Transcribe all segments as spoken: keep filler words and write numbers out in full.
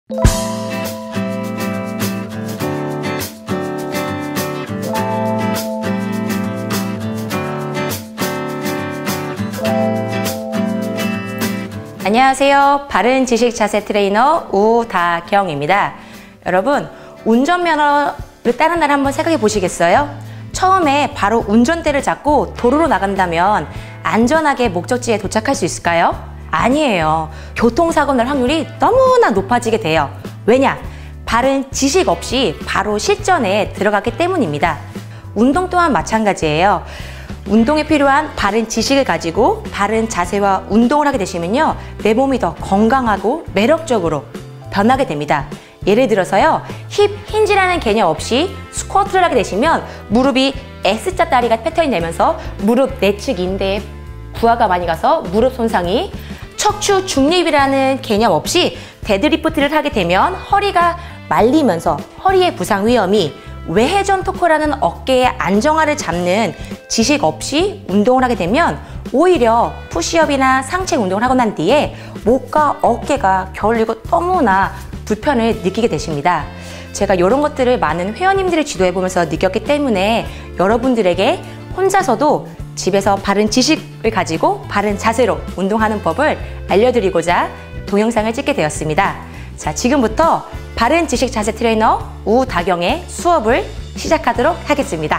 안녕하세요. 바른 지식 자세 트레이너 우다경입니다. 여러분, 운전면허를 따는 날 한번 생각해 보시겠어요? 처음에 바로 운전대를 잡고 도로로 나간다면 안전하게 목적지에 도착할 수 있을까요? 아니에요. 교통사고 날 확률이 너무나 높아지게 돼요. 왜냐? 바른 지식 없이 바로 실전에 들어갔기 때문입니다. 운동 또한 마찬가지예요. 운동에 필요한 바른 지식을 가지고 바른 자세와 운동을 하게 되시면요, 내 몸이 더 건강하고 매력적으로 변하게 됩니다. 예를 들어서요, 힙 힌지라는 개념 없이 스쿼트를 하게 되시면 무릎이 S자 다리가 패턴이 되면서 무릎 내측 인대에 부하가 많이 가서 무릎 손상이, 척추 중립이라는 개념 없이 데드리프트를 하게 되면 허리가 말리면서 허리의 부상 위험이, 외회전 토크라는 어깨의 안정화를 잡는 지식 없이 운동을 하게 되면 오히려 푸시업이나 상체 운동을 하고 난 뒤에 목과 어깨가 결리고 너무나 불편을 느끼게 되십니다. 제가 이런 것들을 많은 회원님들을 지도해보면서 느꼈기 때문에 여러분들에게 혼자서도 집에서 바른 지식을 가지고 바른 자세로 운동하는 법을 알려드리고자 동영상을 찍게 되었습니다. 자, 지금부터 바른 지식 자세 트레이너 우다경의 수업을 시작하도록 하겠습니다.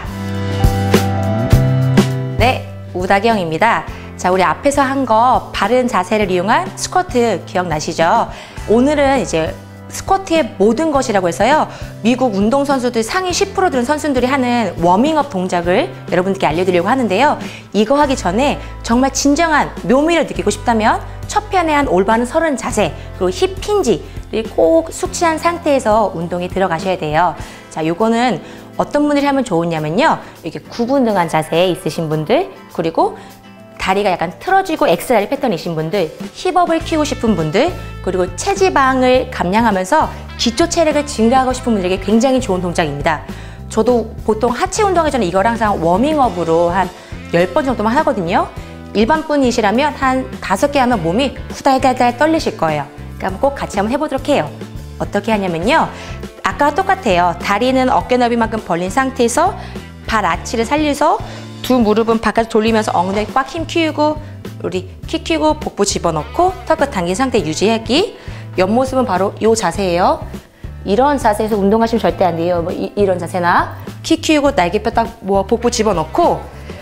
네, 우다경입니다. 자, 우리 앞에서 한 거 바른 자세를 이용한 스쿼트 기억나시죠? 오늘은 이제 스쿼트의 모든 것이라고 해서요, 미국 운동선수들 상위 십 퍼센트 들은 선수들이 하는 워밍업 동작을 여러분들께 알려드리려고 하는데요, 이거 하기 전에 정말 진정한 묘미를 느끼고 싶다면 첫 편에 한 올바른 서른 자세, 그리고 힙 힌지를 꼭 숙지한 상태에서 운동에 들어가셔야 돼요. 자, 요거는 어떤 분들이 하면 좋으냐면요, 이렇게 구분등한 자세에 있으신 분들, 그리고 다리가 약간 틀어지고 엑스라일 패턴이신 분들, 힙업을 키우고 싶은 분들, 그리고 체지방을 감량하면서 기초 체력을 증가하고 싶은 분들에게 굉장히 좋은 동작입니다. 저도 보통 하체 운동하기 전에 이걸 항상 워밍업으로 한 열 번 정도만 하거든요. 일반 분이시라면 한 다섯 개 하면 몸이 후달달달 떨리실 거예요. 그러니까 꼭 같이 한번 해보도록 해요. 어떻게 하냐면요, 아까와 똑같아요. 다리는 어깨 너비만큼 벌린 상태에서 발 아치를 살려서 두 무릎은 바깥 돌리면서 엉덩이 꽉 힘 키우고, 우리 키 키우고 복부 집어넣고 턱끝 당긴 상태 유지하기. 옆모습은 바로 이 자세예요. 이런 자세에서 운동하시면 절대 안 돼요. 뭐 이, 이런 자세나 키 키우고 날개뼈 딱 뭐 복부 집어넣고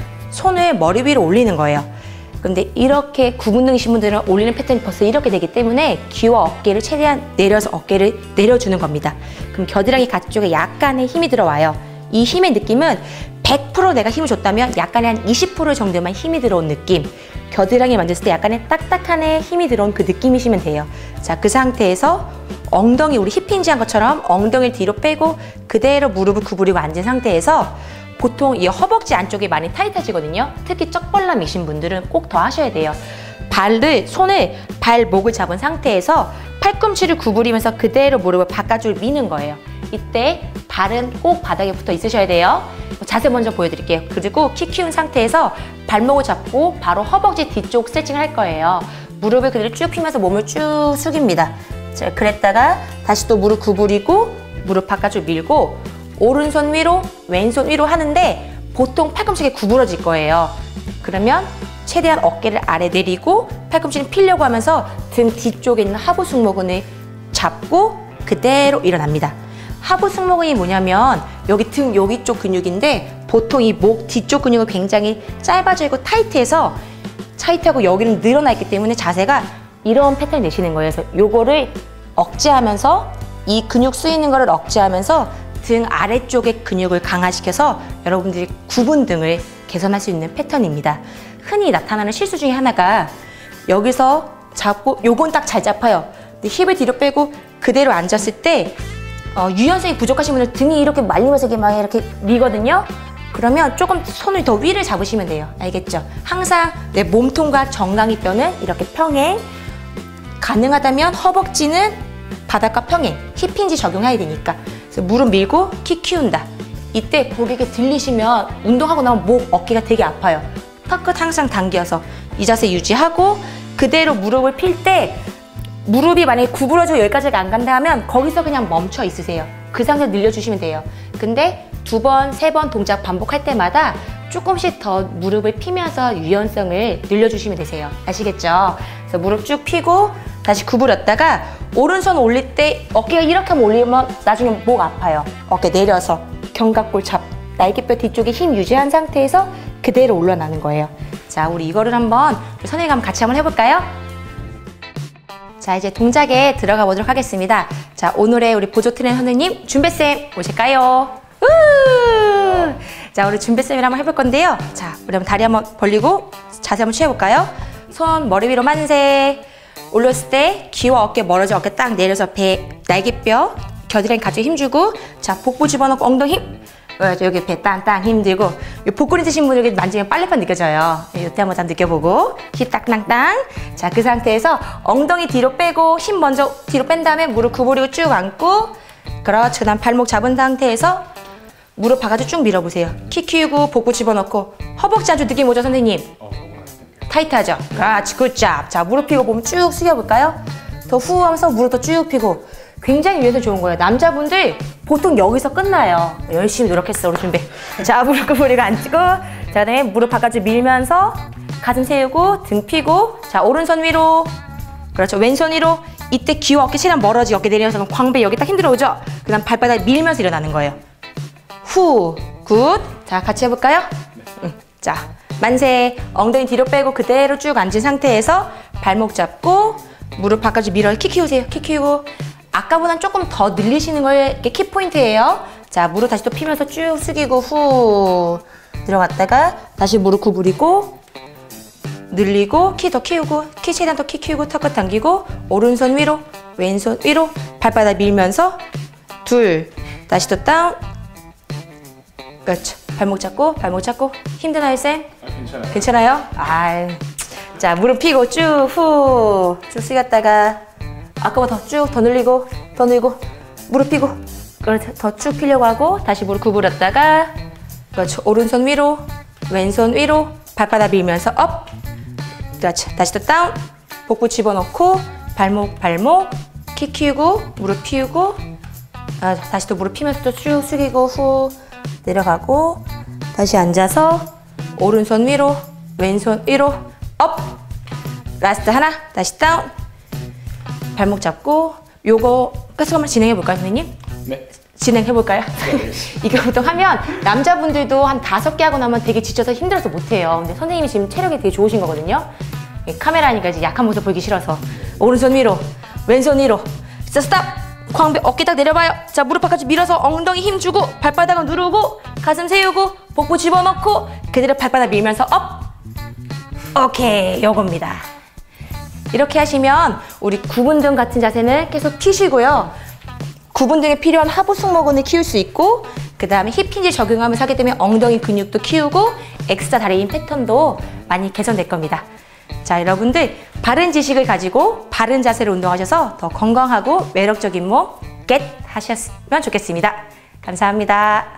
손을 머리 위로 올리는 거예요. 근데 이렇게 구분등이신 분들은 올리는 패턴이 벌써 이렇게 되기 때문에 귀와 어깨를 최대한 내려서 어깨를 내려주는 겁니다. 그럼 겨드랑이 가쪽에 약간의 힘이 들어와요. 이 힘의 느낌은 백 퍼센트 내가 힘을 줬다면 약간의 한 이십 퍼센트 정도만 힘이 들어온 느낌, 겨드랑이 만졌을 때 약간의 딱딱한의 힘이 들어온 그 느낌이시면 돼요. 자, 그 상태에서 엉덩이, 우리 힙 힌지 한 것처럼 엉덩이를 뒤로 빼고 그대로 무릎을 구부리고 앉은 상태에서, 보통 이 허벅지 안쪽이 많이 타이트해지거든요. 특히 쩍벌남이신 분들은 꼭 더 하셔야 돼요. 발을, 손을 발목을 잡은 상태에서 팔꿈치를 구부리면서 그대로 무릎을 바깥쪽으로 미는 거예요. 이때 발은 꼭 바닥에 붙어 있으셔야 돼요. 자세 먼저 보여드릴게요. 그리고 키 키운 상태에서 발목을 잡고 바로 허벅지 뒤쪽 스트레칭을 할 거예요. 무릎을 그대로 쭉 펴면서 몸을 쭉 숙입니다. 자, 그랬다가 다시 또 무릎 구부리고 무릎 바깥쪽 밀고 오른손 위로 왼손 위로 하는데 보통 팔꿈치가 구부러질 거예요. 그러면 최대한 어깨를 아래 내리고 팔꿈치는 피려고 하면서 등 뒤쪽에 있는 하부 승모근을 잡고 그대로 일어납니다. 하부 승모근이 뭐냐면 여기 등 여기 쪽 근육인데, 보통 이 목 뒤쪽 근육은 굉장히 짧아져 있고 타이트해서 타이트하고 여기는 늘어나 있기 때문에 자세가 이런 패턴이 되시는 거예요. 그래서 요거를 억제하면서, 이 근육 쓰이는 거를 억제하면서 등 아래쪽의 근육을 강화시켜서 여러분들이 구분등을 개선할 수 있는 패턴입니다. 흔히 나타나는 실수 중에 하나가, 여기서 잡고 요건 딱 잘 잡아요. 근데 힙을 뒤로 빼고 그대로 앉았을 때 어, 유연성이 부족하신 분들 등이 이렇게 말리면서 이렇게 막 이렇게 미거든요. 그러면 조금 손을 더 위를 잡으시면 돼요. 알겠죠? 항상 내 몸통과 정강이 뼈는 이렇게 평행, 가능하다면 허벅지는 바닥과 평행, 힙 힌지 적용해야 되니까. 그래서 무릎 밀고 키 키운다. 이때 고객이 들리시면 운동하고 나면 목, 어깨가 되게 아파요. 턱끝 항상 당겨서 이 자세 유지하고 그대로 무릎을 필 때 무릎이 만약에 구부러지고 여기까지가 안 간다 하면 거기서 그냥 멈춰 있으세요. 그 상태로 늘려주시면 돼요. 근데 두 번, 세 번 동작 반복할 때마다 조금씩 더 무릎을 피면서 유연성을 늘려주시면 되세요. 아시겠죠? 그래서 무릎 쭉 펴고 다시 구부렸다가 오른손 올릴 때 어깨가 이렇게 하면 올리면 나중에 목 아파요. 어깨 내려서 견갑골 잡, 날개뼈 뒤쪽에 힘 유지한 상태에서 그대로 올라나는 거예요. 자, 우리 이거를 한번 선생님 한번 같이 한번 해볼까요? 자, 이제 동작에 들어가 보도록 하겠습니다. 자, 오늘의 우리 보조 트레이너 선생님 준배쌤 오실까요? 우! 자, 우리 준배쌤이랑 한번 해볼 건데요. 자, 우리 한번 다리 한번 벌리고 자세 한번 취해볼까요? 손 머리 위로 만세. 올렸을 때 귀와 어깨 멀어져 어깨 딱 내려서 배, 날개뼈, 겨드랑이 가지고 힘주고 자, 복부 집어넣고 엉덩이 힘. 여기 배 땅땅 힘들고 이 복근 있으신 분들 만지면 빨래판 느껴져요. 이때 한번 다 느껴보고 힙 땅땅땅. 자, 그 상태에서 엉덩이 뒤로 빼고 힘 먼저 뒤로 뺀 다음에 무릎 구부리고 쭉 안고 그렇죠. 그다음 발목 잡은 상태에서 무릎 바가지 쭉 밀어보세요. 키 키우고 복부 집어넣고 허벅지 안쪽 느낌 오죠 선생님? 타이트하죠? 그렇지 굿잡. 자, 무릎 펴고 몸 쭉 숙여볼까요? 더 후 하면서 무릎 더 쭉 펴고 굉장히 유연성 좋은 거예요. 남자분들 보통 여기서 끝나요. 열심히 노력했어 우리 준비. 자, 무릎 구부리고 앉고 자, 그다음에 무릎 바깥으로 밀면서 가슴 세우고 등 펴고 자, 오른손 위로 그렇죠. 왼손 위로 이때 귀와 어깨 최대한 멀어지 어깨 내려서 광배 여기 딱 힘들어 오죠? 그 다음 발바닥 밀면서 일어나는 거예요. 후, 굿. 자, 같이 해볼까요? 응. 자, 만세. 엉덩이 뒤로 빼고 그대로 쭉 앉은 상태에서 발목 잡고 무릎 바깥으로 밀어 키 키우세요. 키 키우고 아까보다는 조금 더 늘리시는 걸 키포인트예요. 자, 무릎 다시 또 피면서 쭉 숙이고 후 들어갔다가 다시 무릎 구부리고 늘리고 키 더 키우고 키 최대한 더 키 키우고 턱끝 당기고 오른손 위로 왼손 위로 발바닥 밀면서 둘 다시 또 다운. 그렇죠. 발목 잡고 발목 잡고 힘드나요 쌤? 아, 괜찮아요. 괜찮아요? 아유. 자, 무릎 펴고 쭉 후 쭉 숙였다가 아까보다 더 쭉 더 늘리고 더 늘고 무릎 펴고 그렇죠. 더 쭉 펴려고 하고 다시 무릎 구부렸다가 그렇죠. 오른손 위로 왼손 위로 발바닥 밀면서 업. 그렇죠. 다시 또 다운. 복부 집어넣고 발목 발목 키 키우고 무릎 피우고 아, 다시 또 무릎 피면서 또 쭉 숙이고 후 내려가고 다시 앉아서 오른손 위로 왼손 위로 업. 라스트 하나 다시 다운. 발목 잡고 요거 계속 한번 진행해 볼까요 선생님? 네. 진행해 볼까요? 네. 이거 보통 하면 남자분들도 한 다섯 개 하고 나면 되게 지쳐서 힘들어서 못해요. 근데 선생님이 지금 체력이 되게 좋으신 거거든요. 카메라니까 이제 약한 모습 보이기 싫어서 오른손 위로 왼손 위로 자, 스탑. 광배 어깨 딱 내려봐요. 자, 무릎 바깥으로 밀어서 엉덩이 힘주고 발바닥을 누르고 가슴 세우고 복부 집어넣고 그대로 발바닥 밀면서 업. 오케이, 요겁니다. 이렇게 하시면 우리 구분등 같은 자세는 계속 키시고요. 구분등에 필요한 하부 승모근을 키울 수 있고 그 다음에 힙힌지 적용하면서 하기 때문에 엉덩이 근육도 키우고 엑스트라 다리 힘 패턴도 많이 개선될 겁니다. 자, 여러분들 바른 지식을 가지고 바른 자세로 운동하셔서 더 건강하고 매력적인 몸 겟 하셨으면 좋겠습니다. 감사합니다.